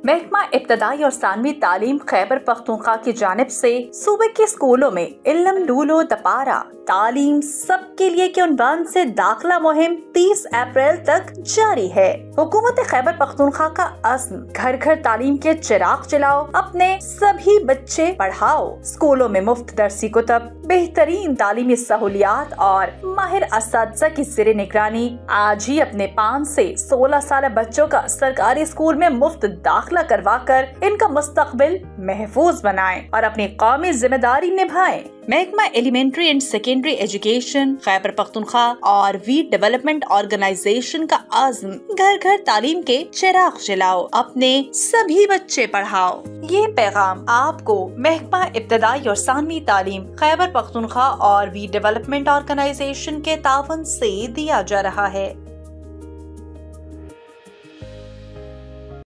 محکمہ ابتدائی اور ثانوی تعلیم خیبر پختونخوا کی جانب سے صوبے کے اسکولوں میں علم ڈولو دپارہ تعلیم سب کے لیے کے عنوان سے داخلہ مہم 30 اپریل تک جاری ہے۔ حکومت خیبر پختونخوا کا عزم گھر گھر تعلیم کے چراغ جلاؤ، اپنے سبھی بچے پڑھاؤ۔ اسکولوں میں مفت درسی کتب، بہترین تعلیمی سہولیات اور ماہر اساتذہ کی زیر نگرانی۔ آج ہی اپنے 5 سے 16 سالہ بچوں کا سرکاری اسکول میں مفت داخلہ کروا کر ان کا مستقبل محفوظ بنائیں اور اپنی قومی ذمہ داری نبھائیں۔ محکمہ elementary and secondary education Khyber Pakhtunkhwa اور وی ڈیولپمنٹ آرگنائزیشن کا عزم گھر گھر تعلیم کے چراغ جلاؤ، اپنے سبھی بچے پڑھاؤ۔ یہ پیغام آپ کو محکمہ ابتدائی اور ثانوی تعلیم خیبر پختونخوا اور وی ڈیولپمنٹ آرگنائزیشن کے تعاون سے دیا جا رہا ہے۔